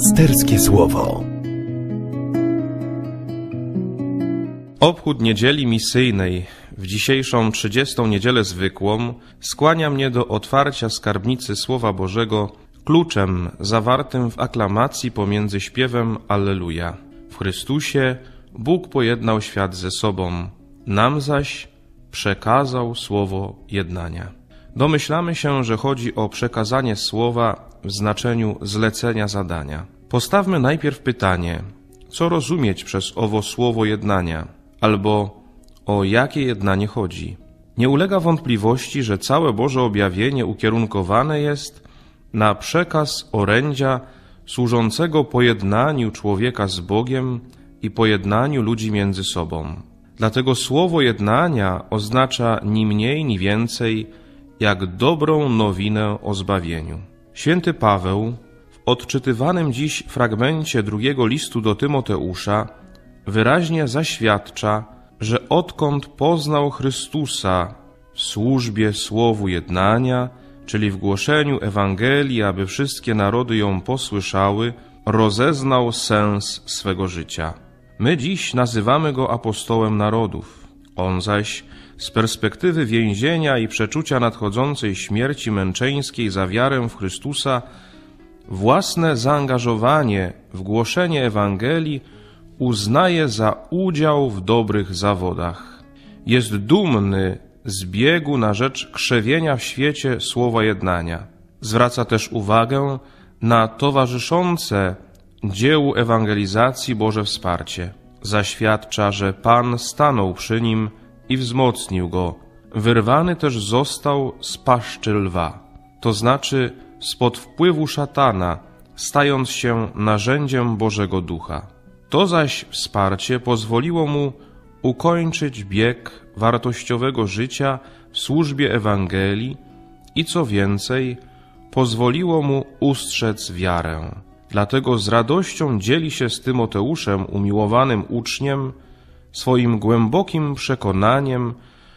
Pasterskie Słowo. Obchód Niedzieli Misyjnej w dzisiejszą 30. Niedzielę zwykłą skłania mnie do otwarcia skarbnicy Słowa Bożego kluczem zawartym w aklamacji pomiędzy śpiewem Alleluja. W Chrystusie Bóg pojednał świat ze sobą, nam zaś przekazał słowo jednania. Domyślamy się, że chodzi o przekazanie słowa w znaczeniu zlecenia zadania. Postawmy najpierw pytanie, co rozumieć przez owo słowo jednania, albo o jakie jednanie chodzi. Nie ulega wątpliwości, że całe Boże objawienie ukierunkowane jest na przekaz orędzia służącego pojednaniu człowieka z Bogiem i pojednaniu ludzi między sobą. Dlatego słowo jednania oznacza ni mniej, ni więcej jak dobrą nowinę o zbawieniu. Święty Paweł w odczytywanym dziś fragmencie drugiego listu do Tymoteusza wyraźnie zaświadcza, że odkąd poznał Chrystusa w służbie słowu jednania, czyli w głoszeniu Ewangelii, aby wszystkie narody ją posłyszały, rozeznał sens swego życia. My dziś nazywamy go apostołem narodów. On zaś z perspektywy więzienia i przeczucia nadchodzącej śmierci męczeńskiej za wiarę w Chrystusa własne zaangażowanie w głoszenie Ewangelii uznaje za udział w dobrych zawodach. Jest dumny z biegu na rzecz krzewienia w świecie słowa jednania. Zwraca też uwagę na towarzyszące dziełu ewangelizacji Boże wsparcie. Zaświadcza, że Pan stanął przy nim i wzmocnił go. Wyrwany też został z paszczy lwa, to znaczy spod wpływu szatana, stając się narzędziem Bożego Ducha. To zaś wsparcie pozwoliło mu ukończyć bieg wartościowego życia w służbie Ewangelii i co więcej, pozwoliło mu ustrzec wiarę. Dlatego z radością dzieli się z Tymoteuszem, umiłowanym uczniem, swoim głębokim przekonaniem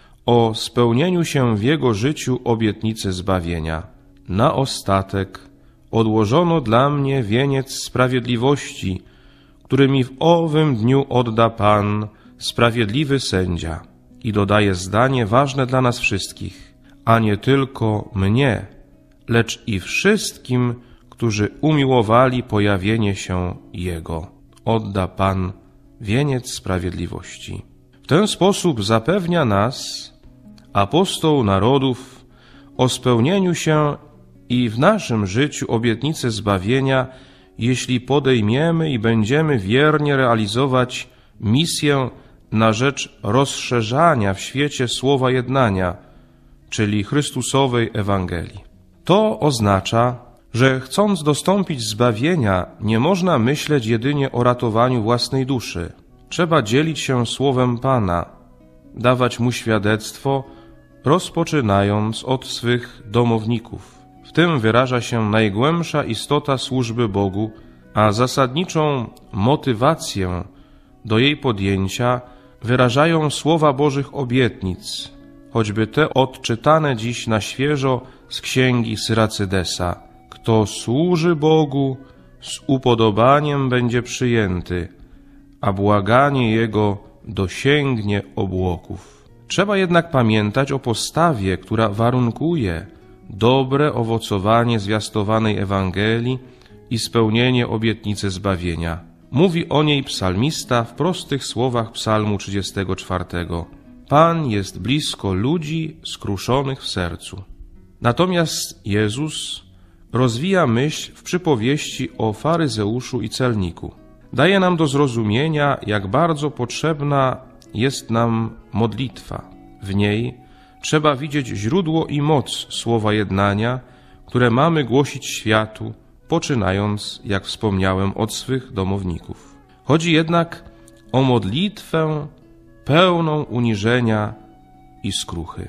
o spełnieniu się w jego życiu obietnicy zbawienia. Na ostatek odłożono dla mnie wieniec sprawiedliwości, który mi w owym dniu odda Pan, sprawiedliwy sędzia. I dodaje zdanie ważne dla nas wszystkich, a nie tylko mnie, lecz i wszystkim, którzy umiłowali pojawienie się Jego. Odda Pan wieniec sprawiedliwości. W ten sposób zapewnia nas, apostoł narodów, o spełnieniu się i w naszym życiu obietnicy zbawienia, jeśli podejmiemy i będziemy wiernie realizować misję na rzecz rozszerzania w świecie słowa jednania, czyli Chrystusowej Ewangelii. To oznacza, że chcąc dostąpić zbawienia, nie można myśleć jedynie o ratowaniu własnej duszy. Trzeba dzielić się słowem Pana, dawać mu świadectwo, rozpoczynając od swych domowników. W tym wyraża się najgłębsza istota służby Bogu, a zasadniczą motywację do jej podjęcia wyrażają słowa Bożych obietnic, choćby te odczytane dziś na świeżo z księgi Syracydesa. Kto służy Bogu, z upodobaniem będzie przyjęty, a błaganie Jego dosięgnie obłoków. Trzeba jednak pamiętać o postawie, która warunkuje dobre owocowanie zwiastowanej Ewangelii i spełnienie obietnicy zbawienia. Mówi o niej psalmista w prostych słowach psalmu 34. Pan jest blisko ludzi skruszonych w sercu. Natomiast Jezus rozwija myśl w przypowieści o faryzeuszu i celniku. Daje nam do zrozumienia, jak bardzo potrzebna jest nam modlitwa. W niej trzeba widzieć źródło i moc słowa jednania, które mamy głosić światu, poczynając, jak wspomniałem, od swych domowników. Chodzi jednak o modlitwę pełną uniżenia i skruchy.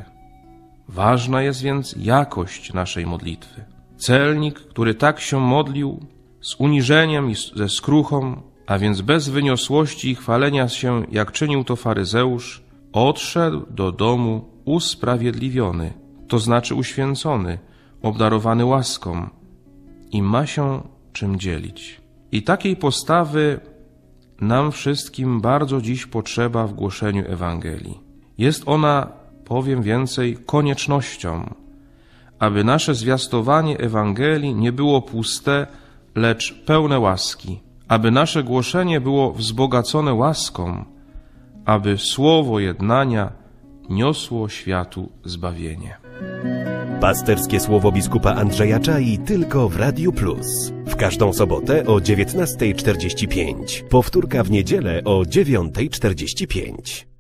Ważna jest więc jakość naszej modlitwy. Celnik, który tak się modlił, z uniżeniem i ze skruchą, a więc bez wyniosłości i chwalenia się, jak czynił to faryzeusz, odszedł do domu usprawiedliwiony, to znaczy uświęcony, obdarowany łaską i ma się czym dzielić. I takiej postawy nam wszystkim bardzo dziś potrzeba w głoszeniu Ewangelii. Jest ona, powiem więcej, koniecznością, aby nasze zwiastowanie Ewangelii nie było puste, lecz pełne łaski, aby nasze głoszenie było wzbogacone łaską, aby słowo jednania niosło światu zbawienie. Pasterskie słowo biskupa Andrzeja Czai tylko w Radiu Plus. W każdą sobotę o 19:45. Powtórka w niedzielę o 9:45.